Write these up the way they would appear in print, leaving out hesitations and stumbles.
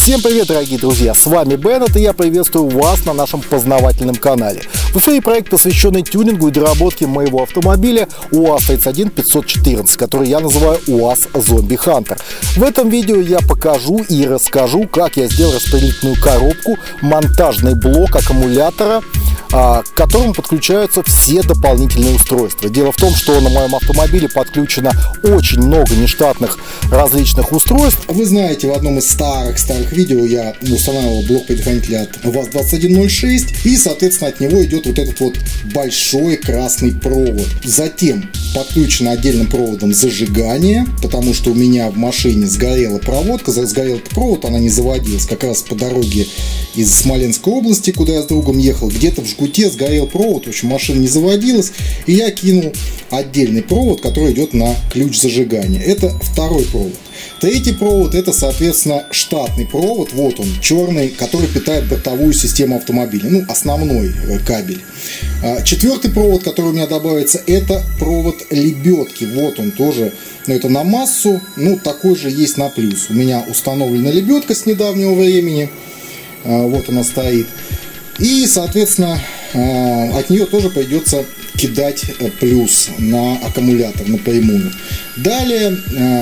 Всем привет, дорогие друзья, с вами Беннет, и я приветствую вас на нашем познавательном канале. В эфире проект, посвященный тюнингу и доработке моего автомобиля УАЗ-31 который я называю УАЗ Zombie Hunter. В этом видео я покажу и расскажу, как я сделал распределительную коробку, монтажный блок аккумулятора, к которому подключаются все дополнительные устройства. Дело в том, что на моем автомобиле подключено очень много нештатных различных устройств. Вы знаете, в одном из старых видео я устанавливал блок предохранителя от УАЗ-2106, и, соответственно, от него идет вот этот вот большой красный провод. Затем подключено отдельным проводом зажигание, потому что у меня в машине сгорела проводка, сгорел провод, она не заводилась, как раз по дороге из Смоленской области, куда я с другом ехал, где-то в жгуте сгорел провод, в общем, машина не заводилась, и я кинул отдельный провод, который идет на ключ зажигания. Это второй провод. Третий провод — это, соответственно, штатный провод, вот он, черный, который питает бортовую систему автомобиля, ну, основной кабель. Четвертый провод, который у меня добавится, это провод лебедки, вот он тоже, но это на массу, ну, такой же есть на плюс. У меня установлена лебедка с недавнего времени, вот она стоит, и, соответственно, от нее тоже придется кидать плюс на аккумулятор напрямую. Далее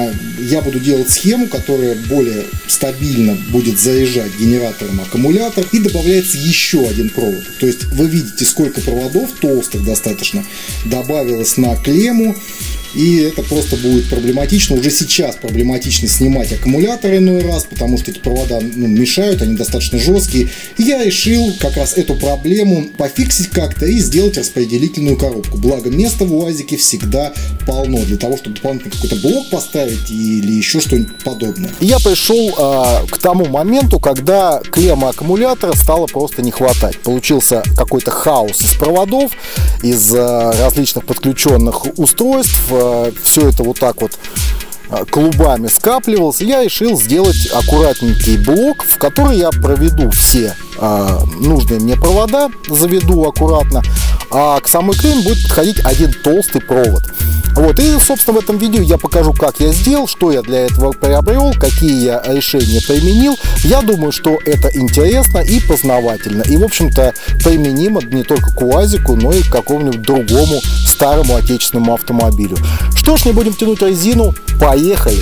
я буду делать схему, которая более стабильно будет заряжать генератором аккумулятор, и добавляется еще один провод. То есть вы видите, сколько проводов, толстых достаточно, добавилось на клемму. И это просто будет проблематично. Уже сейчас проблематично снимать аккумулятор иной раз, потому что эти провода мешают, они достаточно жесткие. И я решил как раз эту проблему пофиксить как-то и сделать распределительную коробку. Благо, места в УАЗике всегда полно для того, чтобы дополнительно какой-то блок поставить или еще что-нибудь подобное. Я пришел к тому моменту, когда клеммы аккумулятора стало просто не хватать. Получился какой-то хаос из проводов, из различных подключенных устройств. Все это вот так вот клубами скапливалось. Я решил сделать аккуратненький блок, в который я проведу все нужные мне провода, заведу аккуратно, а к самой клемме будет подходить один толстый провод. Вот, и, собственно, в этом видео я покажу, как я сделал, что я для этого приобрел, какие я решения применил. Я думаю, что это интересно и познавательно, и, в общем-то, применимо не только к УАЗику, но и к какому-нибудь другому старому отечественному автомобилю. Что ж, не будем тянуть резину, поехали!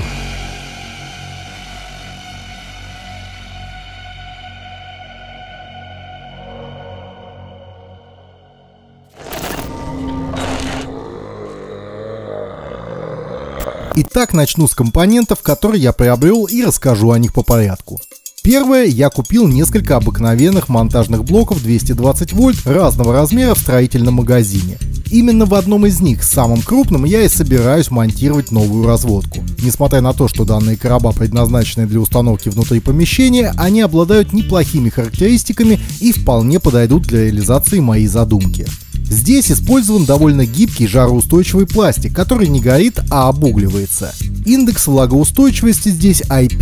Итак, начну с компонентов, которые я приобрел, и расскажу о них по порядку. Первое, я купил несколько обыкновенных монтажных блоков 220 вольт разного размера в строительном магазине. Именно в одном из них, самым крупным, я и собираюсь монтировать новую разводку. Несмотря на то, что данные короба предназначены для установки внутри помещения, они обладают неплохими характеристиками и вполне подойдут для реализации моей задумки. Здесь использован довольно гибкий жароустойчивый пластик, который не горит, а обугливается. Индекс влагоустойчивости здесь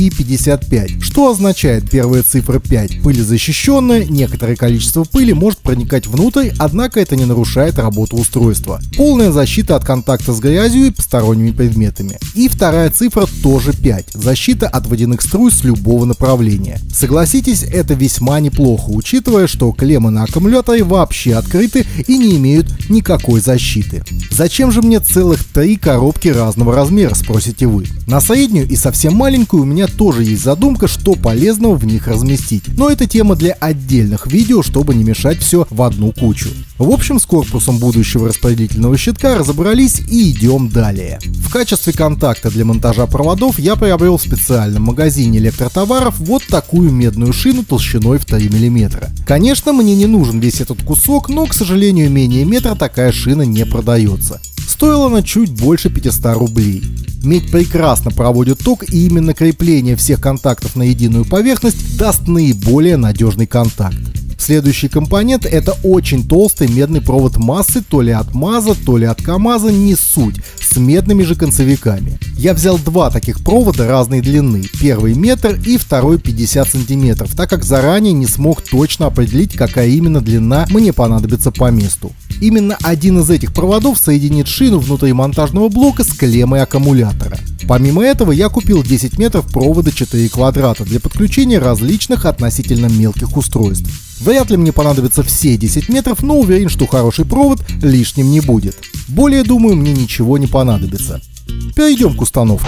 IP55, что означает первая цифра 5. Пылезащищенная, некоторое количество пыли может проникать внутрь, однако это не нарушает работу устройства. Полная защита от контакта с грязью и посторонними предметами. И вторая цифра тоже 5. Защита от водяных струй с любого направления. Согласитесь, это весьма неплохо, учитывая, что клеммы на аккумуляторе вообще открыты и не имеют никакой защиты. Зачем же мне целых 3 коробки разного размера, спросите вы? На среднюю и совсем маленькую у меня тоже есть задумка, что полезного в них разместить. Но это тема для отдельных видео, чтобы не мешать все в одну кучу. В общем, с корпусом будущего распределительного щитка разобрались и идем далее. В качестве контакта для монтажа проводов я приобрел в специальном магазине электротоваров вот такую медную шину толщиной в 3 мм. Конечно, мне не нужен весь этот кусок, но, к сожалению, менее метра такая шина не продается. Стоила она чуть больше 500 рублей. Медь прекрасно проводит ток, и именно крепление всех контактов на единую поверхность даст наиболее надежный контакт. Следующий компонент — это очень толстый медный провод массы, то ли от МАЗа, то ли от КАМАЗа, не суть, с медными же концевиками. Я взял два таких провода разной длины, первый метр и второй 50 сантиметров, так как заранее не смог точно определить, какая именно длина мне понадобится по месту. Именно один из этих проводов соединит шину внутри монтажного блока с клеммой аккумулятора. Помимо этого я купил 10 метров провода 4 квадрата для подключения различных относительно мелких устройств. Вряд ли мне понадобятся все 10 метров, но уверен, что хороший провод лишним не будет. Более, думаю, мне ничего не понадобится. Перейдем к установке.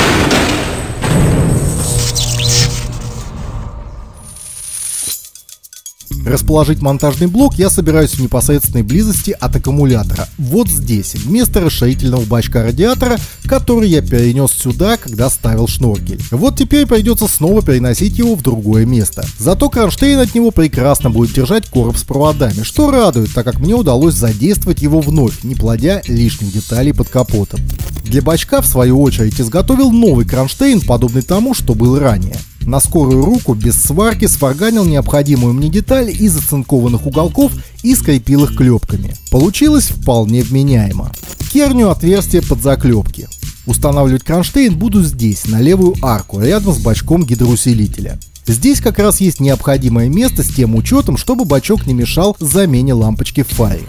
Расположить монтажный блок я собираюсь в непосредственной близости от аккумулятора. Вот здесь, вместо расширительного бачка радиатора, который я перенес сюда, когда ставил шноркель. Вот теперь придется снова переносить его в другое место. Зато кронштейн от него прекрасно будет держать короб с проводами, что радует, так как мне удалось задействовать его вновь, не плодя лишних деталей под капотом. Для бачка, в свою очередь, изготовил новый кронштейн, подобный тому, что был ранее. На скорую руку, без сварки, сварганил необходимую мне деталь из оцинкованных уголков и скрепил их клепками. Получилось вполне вменяемо. Керню отверстие под заклепки. Устанавливать кронштейн буду здесь, на левую арку, рядом с бачком гидроусилителя. Здесь как раз есть необходимое место с тем учетом, чтобы бачок не мешал замене лампочки в фаре.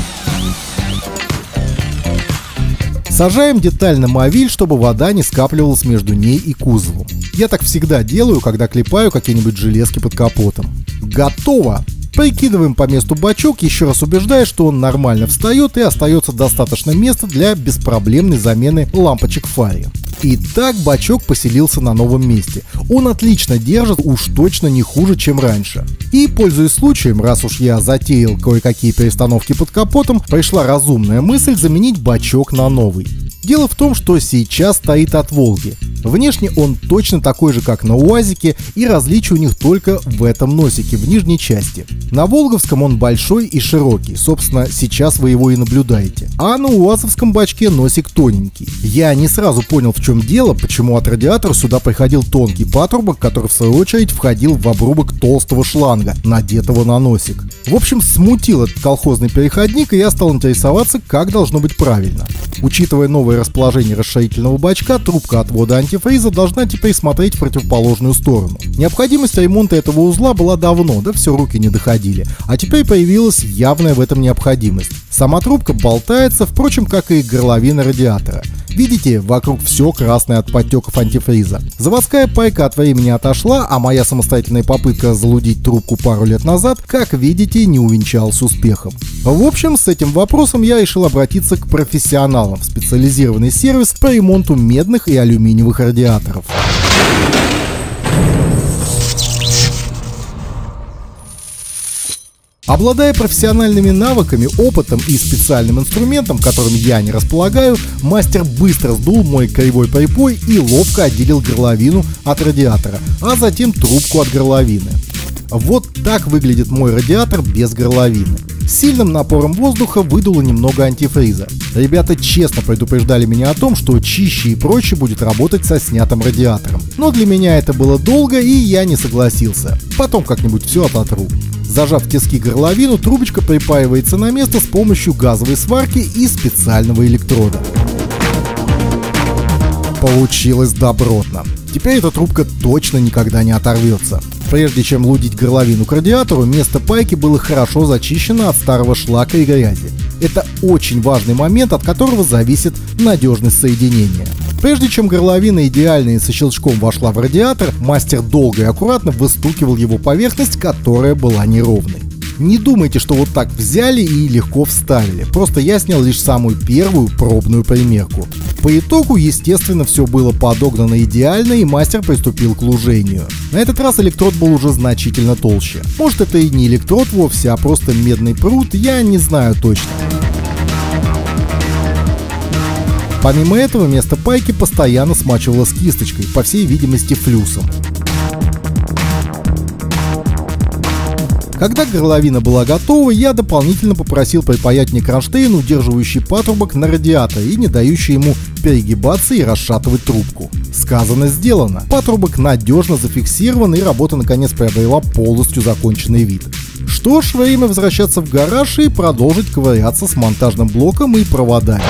Сажаем деталь на мовиль, чтобы вода не скапливалась между ней и кузовом. Я так всегда делаю, когда клепаю какие-нибудь железки под капотом. Готово! Прикидываем по месту бачок, еще раз убеждаясь, что он нормально встает и остается достаточно места для беспроблемной замены лампочек в фаре. Итак, бачок поселился на новом месте. Он отлично держит, уж точно не хуже, чем раньше. И, пользуясь случаем, раз уж я затеял кое-какие перестановки под капотом, пришла разумная мысль заменить бачок на новый. Дело в том, что сейчас стоит от Волги. Внешне он точно такой же, как на УАЗике, и различие у них только в этом носике, в нижней части. На Волговском он большой и широкий, собственно, сейчас вы его и наблюдаете. А на УАЗовском бачке носик тоненький. Я не сразу понял, в чем дело, почему от радиатора сюда приходил тонкий патрубок, который в свою очередь входил в обрубок толстого шланга, надетого на носик. В общем, смутил этот колхозный переходник, и я стал интересоваться, как должно быть правильно. Учитывая новое расположение расширительного бачка, трубка отвода антифриза должна теперь смотреть в противоположную сторону. Необходимость ремонта этого узла была давно, да все руки не доходили, а теперь появилась явная в этом необходимость. Сама трубка болтается, впрочем, как и горловина радиатора. Видите, вокруг все красное от подтеков антифриза. Заводская пайка от времени отошла, а моя самостоятельная попытка залудить трубку пару лет назад, как видите, не увенчалась успехом. В общем, с этим вопросом я решил обратиться к профессионалам в специализированный сервис по ремонту медных и алюминиевых радиаторов. Обладая профессиональными навыками, опытом и специальным инструментом, которым я не располагаю, мастер быстро сдул мой кривой припой и ловко отделил горловину от радиатора, а затем трубку от горловины. Вот так выглядит мой радиатор без горловины. Сильным напором воздуха выдуло немного антифриза. Ребята честно предупреждали меня о том, что чище и проще будет работать со снятым радиатором. Но для меня это было долго, и я не согласился. Потом как-нибудь все ототру. Зажав в тиски горловину, трубочка припаивается на место с помощью газовой сварки и специального электрода. Получилось добротно. Теперь эта трубка точно никогда не оторвется. Прежде чем лудить горловину к радиатору, место пайки было хорошо зачищено от старого шлака и грязи. Это очень важный момент, от которого зависит надежность соединения. Прежде чем горловина идеально и со щелчком вошла в радиатор, мастер долго и аккуратно выстукивал его поверхность, которая была неровной. Не думайте, что вот так взяли и легко вставили, просто я снял лишь самую первую пробную примерку. По итогу, естественно, все было подогнано идеально, и мастер приступил к лужению. На этот раз электрод был уже значительно толще. Может, это и не электрод вовсе, а просто медный прут, я не знаю точно. Помимо этого, место пайки постоянно смачивалось кисточкой, по всей видимости флюсом. Когда горловина была готова, я дополнительно попросил припаять мне кронштейн, удерживающий патрубок на радиаторе и не дающий ему перегибаться и расшатывать трубку. Сказано, сделано. Патрубок надежно зафиксирован, и работа наконец приобрела полностью законченный вид. Что ж, время возвращаться в гараж и продолжить ковыряться с монтажным блоком и проводами.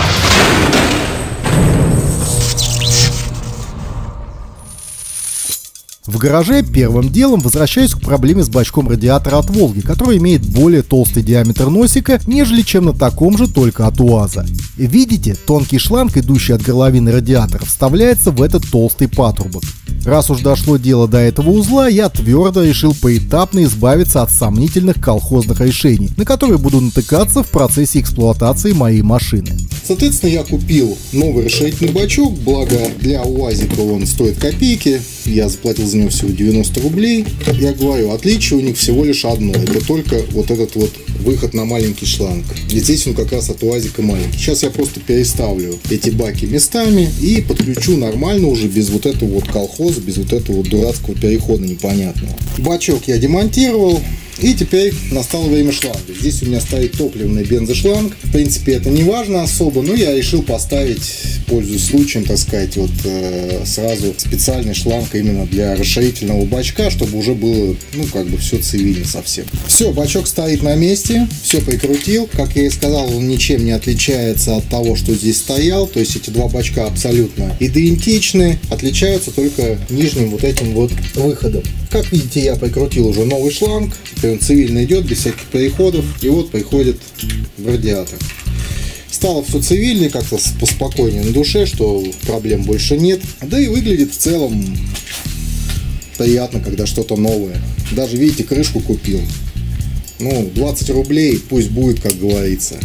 В гараже первым делом возвращаюсь к проблеме с бачком радиатора от Волги, который имеет более толстый диаметр носика, нежели чем на таком же, только от УАЗа. Видите, тонкий шланг, идущий от горловины радиатора, вставляется в этот толстый патрубок. Раз уж дошло дело до этого узла, я твердо решил поэтапно избавиться от сомнительных колхозных решений, на которые буду натыкаться в процессе эксплуатации моей машины. Соответственно, я купил новый расширительный бачок, благо для УАЗика он стоит копейки, я заплатил за него всего 90 рублей. Я говорю, отличие у них всего лишь одно, это только вот этот вот выход на маленький шланг. И здесь он как раз от УАЗика маленький. Сейчас я просто переставлю эти баки местами и подключу нормально уже, без вот этого вот колхоза, без вот этого вот дурацкого перехода непонятного. Бачок я демонтировал. И теперь настало время шланга. Здесь у меня стоит топливный бензошланг. В принципе, это не важно особо, но я решил поставить, пользуясь случаем, так сказать, вот сразу специальный шланг именно для расширительного бачка, чтобы уже было, ну, как бы все цивильно совсем. Все, бачок стоит на месте, все прикрутил. Как я и сказал, он ничем не отличается от того, что здесь стоял. То есть эти два бачка абсолютно идентичны, отличаются только нижним вот этим вот выходом. Как видите, я прикрутил уже новый шланг. Он цивильно идет, без всяких переходов, и вот приходит в радиатор. Стало все цивильно, как-то поспокойнее на душе, что проблем больше нет. Да и выглядит в целом приятно, когда что-то новое. Даже, видите, крышку купил. Ну, 20 рублей пусть будет, как говорится.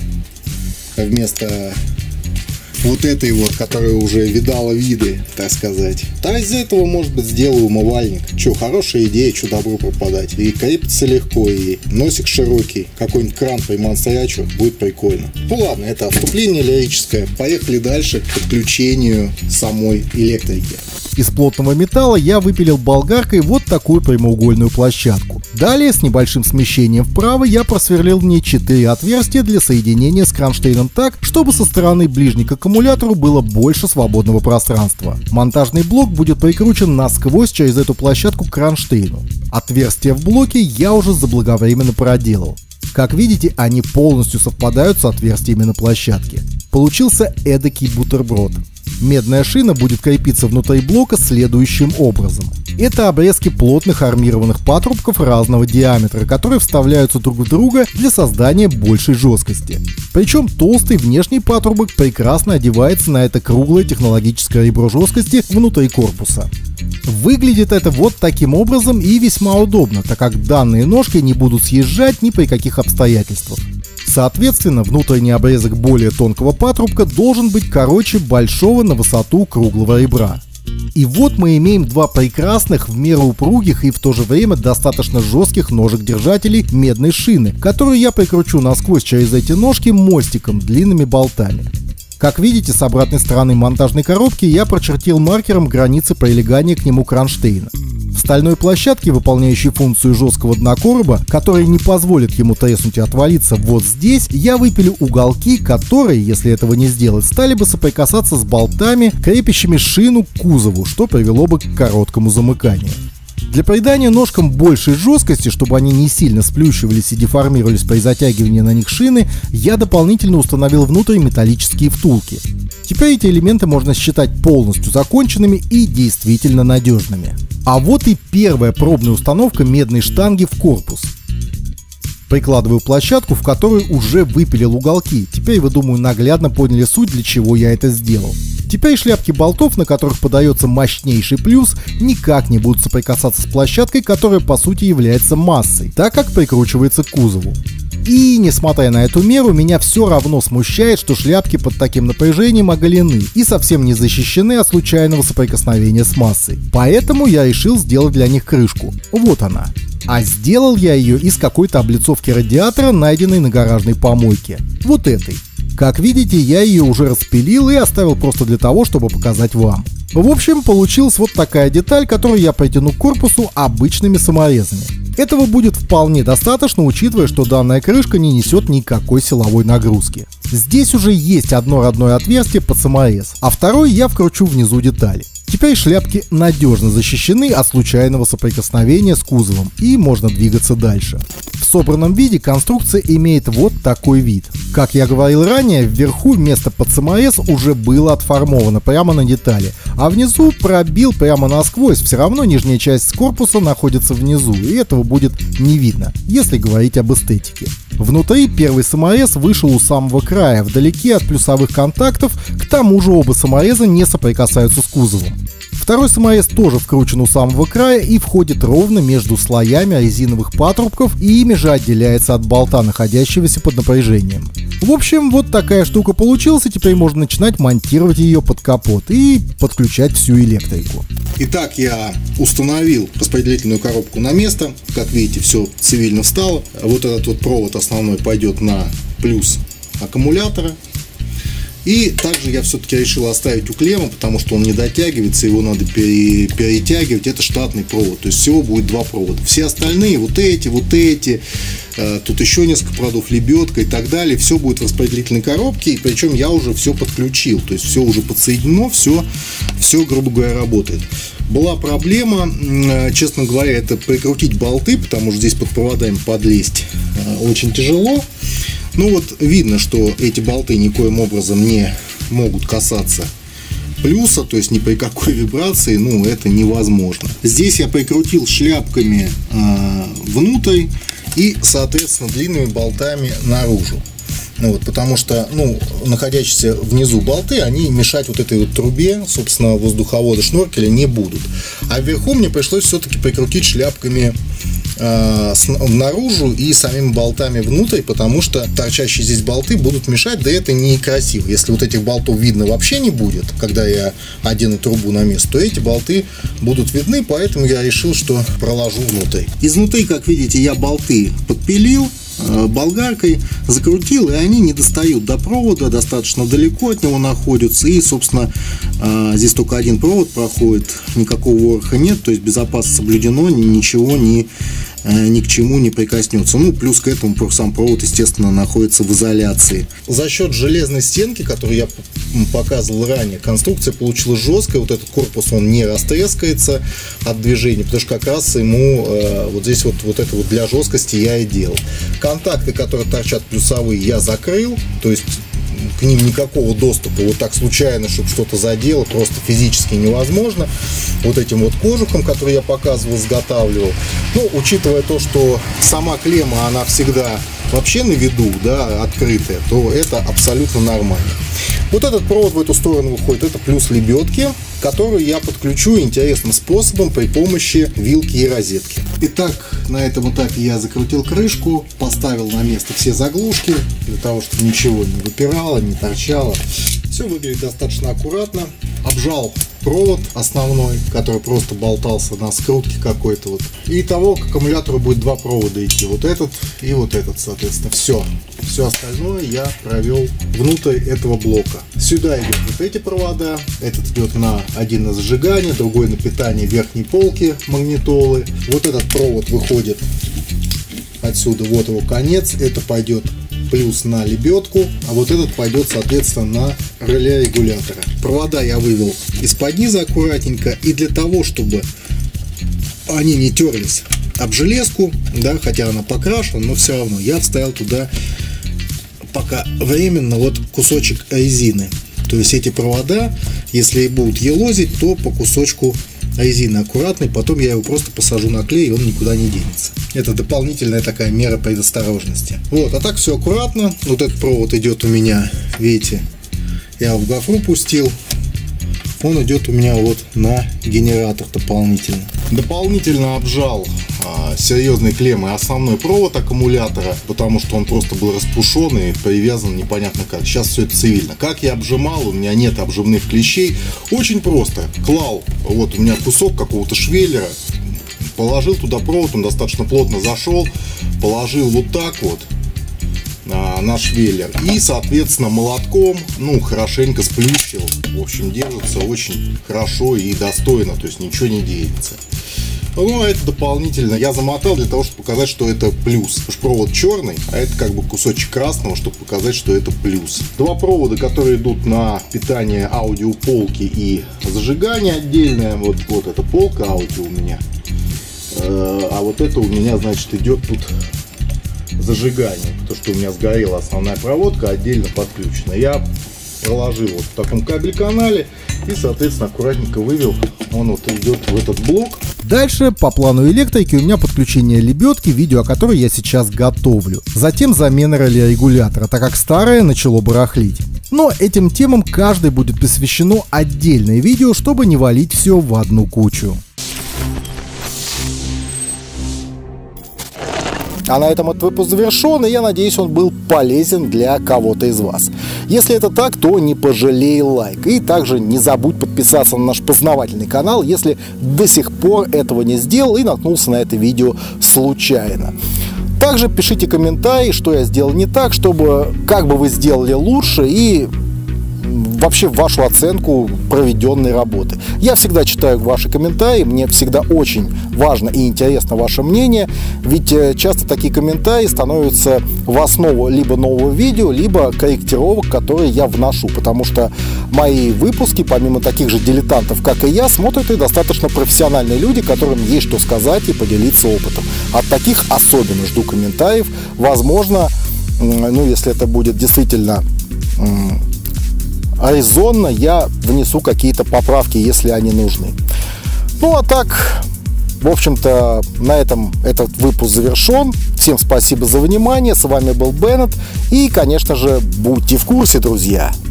Вместо вот этой вот, которая уже видала виды, так сказать. А из этого, может быть, сделаю умывальник. Че, хорошая идея, что добру пропадать. И крепится легко, и носик широкий. Какой-нибудь кран примонстрячу, будет прикольно. Ну ладно, это отступление лирическое. Поехали дальше к подключению самой электрики. Из плотного металла я выпилил болгаркой вот такую прямоугольную площадку. Далее, с небольшим смещением вправо, я просверлил в ней 4 отверстия для соединения с кронштейном так, чтобы со стороны ближней к аккумулятору было больше свободного пространства. Монтажный блок будет прикручен насквозь через эту площадку к кронштейну. Отверстия в блоке я уже заблаговременно проделал. Как видите, они полностью совпадают с отверстиями на площадке. Получился эдакий бутерброд. Медная шина будет крепиться внутри блока следующим образом. Это обрезки плотных армированных патрубков разного диаметра, которые вставляются друг в друга для создания большей жесткости. Причем толстый внешний патрубок прекрасно одевается на это круглое технологическое ребро жесткости внутри корпуса. Выглядит это вот таким образом и весьма удобно, так как данные ножки не будут съезжать ни при каких обстоятельствах. Соответственно, внутренний обрезок более тонкого патрубка должен быть короче большого на высоту круглого ребра. И вот мы имеем два прекрасных, в меру упругих и в то же время достаточно жестких ножек-держателей медной шины, которую я прикручу насквозь через эти ножки мостиком, длинными болтами. Как видите, с обратной стороны монтажной коробки я прочертил маркером границы прилегания к нему кронштейна. В стальной площадке, выполняющей функцию жесткого дна короба, которая не позволит ему треснуть и отвалиться вот здесь, я выпилю уголки, которые, если этого не сделать, стали бы соприкасаться с болтами, крепящими шину к кузову, что привело бы к короткому замыканию. Для придания ножкам большей жесткости, чтобы они не сильно сплющивались и деформировались при затягивании на них шины, я дополнительно установил внутрь металлические втулки. Теперь эти элементы можно считать полностью законченными и действительно надежными. А вот и первая пробная установка медной штанги в корпус. Прикладываю площадку, в которой уже выпилил уголки. Теперь вы, думаю, наглядно поняли суть, для чего я это сделал. Теперь шляпки болтов, на которых подается мощнейший плюс, никак не будут соприкасаться с площадкой, которая по сути является массой, так как прикручивается к кузову. И, несмотря на эту меру, меня все равно смущает, что шляпки под таким напряжением оголены и совсем не защищены от случайного соприкосновения с массой. Поэтому я решил сделать для них крышку. Вот она. А сделал я ее из какой-то облицовки радиатора, найденной на гаражной помойке. Вот этой. Как видите, я ее уже распилил и оставил просто для того, чтобы показать вам. В общем, получилась вот такая деталь, которую я притяну к корпусу обычными саморезами. Этого будет вполне достаточно, учитывая, что данная крышка не несет никакой силовой нагрузки. Здесь уже есть одно родное отверстие под саморез, а второй я вкручу внизу детали. Теперь шляпки надежно защищены от случайного соприкосновения с кузовом и можно двигаться дальше. В собранном виде конструкция имеет вот такой вид. Как я говорил ранее, вверху место под СМС уже было отформовано прямо на детали, а внизу пробил прямо насквозь. Все равно нижняя часть корпуса находится внизу, и этого будет не видно, если говорить об эстетике. Внутри первый саморез вышел у самого края, вдалеке от плюсовых контактов, к тому же оба самореза не соприкасаются с кузовом. Второй саморез тоже вкручен у самого края и входит ровно между слоями резиновых патрубков, и ими же отделяется от болта, находящегося под напряжением. В общем, вот такая штука получилась, и теперь можно начинать монтировать ее под капот и подключать всю электрику. Итак, я установил распределительную коробку на место. Как видите, все цивильно встало. Вот этот вот провод основной пойдет на плюс аккумулятора. И также я все-таки решил оставить у клемма, потому что он не дотягивается, его надо перетягивать. Это штатный провод, то есть всего будет два провода. Все остальные, вот эти, тут еще несколько проводов, лебедка и так далее, все будет в распределительной коробке, и причем я уже все подключил, то есть все уже подсоединено, все, грубо говоря, работает. Была проблема, честно говоря, это прикрутить болты, потому что здесь под проводами подлезть очень тяжело. Ну вот видно, что эти болты никоим образом не могут касаться плюса, то есть ни при какой вибрации, ну, это невозможно. Здесь я прикрутил шляпками внутрь и, соответственно, длинными болтами наружу. Ну, вот, потому что, находящиеся внизу болты, они мешать вот этой вот трубе, собственно, воздуховода шноркеля не будут. А вверху мне пришлось все-таки прикрутить шляпками наружу и самими болтами внутрь, потому что торчащие здесь болты будут мешать, да это некрасиво. Если вот этих болтов видно вообще не будет, когда я одену трубу на место, то эти болты будут видны, поэтому я решил, что проложу внутрь. Изнутри, как видите, я болты подпилил болгаркой, закрутил, и они не достают до провода, достаточно далеко от него находятся, и, собственно, здесь только один провод проходит, никакого вороха нет, то есть безопасность соблюдено, ничего ни к чему не прикоснется. Ну, плюс к этому сам провод, естественно, находится в изоляции. За счет железной стенки, которую я показывал ранее, конструкция получилась жесткая, вот этот корпус, он не растрескается от движения, потому что как раз ему вот здесь вот это вот для жесткости я и делал. Контакты, которые торчат плюсовые, я закрыл, то есть к ним никакого доступа вот так случайно, чтобы что-то задело, просто физически невозможно. Вот этим вот кожухом, который я показывал, изготавливал. Ну, учитывая то, что сама клемма, она всегда вообще на виду, да, открытая, то это абсолютно нормально. Вот этот провод в эту сторону выходит, это плюс лебедки, которую я подключу интересным способом при помощи вилки и розетки. Итак, на этом этапе я закрутил крышку, поставил на место все заглушки, для того, чтобы ничего не выпирало, не торчало. Все выглядит достаточно аккуратно. Обжал провод основной, который просто болтался на скрутке какой-то вот. И того к аккумулятору будет два провода идти, вот этот и вот этот, соответственно. Все остальное я провел внутрь этого блока. Сюда идут вот эти провода. Этот идет на один на зажигание, другой на питание верхней полки магнитолы. Вот этот провод выходит отсюда, вот его конец. Это пойдет плюс на лебедку, а вот этот пойдет, соответственно, на реле регулятора. Провода я вывел из-под низа аккуратненько, и для того, чтобы они не терлись об железку, да, хотя она покрашена, но все равно я вставил туда пока временно вот кусочек резины. То есть эти провода, если и будут елозить, то по кусочку резины аккуратный, потом я его просто посажу на клей, и он никуда не денется. Это дополнительная такая мера предосторожности. Вот, а так все аккуратно. Вот этот провод идет у меня, видите, я в гофру пустил. Он идет у меня вот на генератор дополнительно. Дополнительно обжал серьезной клеммой основной провод аккумулятора, потому что он просто был распушен и привязан непонятно как. Сейчас все это цивильно. Как я обжимал, у меня нет обжимных клещей. Очень просто. Клал, вот у меня кусок какого-то швеллера, положил туда провод, он достаточно плотно зашел, положил вот так вот на швеллер и, соответственно, молотком, хорошенько сплющил. В общем, держится очень хорошо и достойно, то есть ничего не денется. Ну, а это дополнительно я замотал для того, чтобы показать, что это плюс. Потому что провод черный, а это как бы кусочек красного, чтобы показать, что это плюс. Два провода, которые идут на питание аудиополки и зажигание отдельное. Вот эта полка аудио у меня. А вот это у меня, значит, идет тут зажигания, потому что у меня сгорела основная проводка, отдельно подключена. Я проложил вот в таком кабель-канале и, соответственно, аккуратненько вывел. Он вот идет в этот блок. Дальше по плану электрики у меня подключение лебедки, видео о которой я сейчас готовлю. Затем замена реле-регулятора, так как старое начало барахлить. Но этим темам каждой будет посвящено отдельное видео, чтобы не валить все в одну кучу. А на этом этот выпуск завершен, и я надеюсь, он был полезен для кого-то из вас. Если это так, то не пожалей лайк. И также не забудь подписаться на наш познавательный канал, если до сих пор этого не сделал и наткнулся на это видео случайно. Также пишите комментарии, что я сделал не так, чтобы как бы вы сделали лучше, и вообще вашу оценку проведенной работы. Я всегда читаю ваши комментарии, мне всегда очень важно и интересно ваше мнение, ведь часто такие комментарии становятся в основу либо нового видео, либо корректировок, которые я вношу, потому что мои выпуски, помимо таких же дилетантов, как и я, смотрят и достаточно профессиональные люди, которым есть что сказать и поделиться опытом. От таких особенно жду комментариев. Возможно, ну, если это будет действительно резонно, я внесу какие-то поправки, если они нужны. Ну а так, в общем-то, на этом этот выпуск завершен. Всем спасибо за внимание. С вами был Беннет. И, конечно же, будьте в курсе, друзья.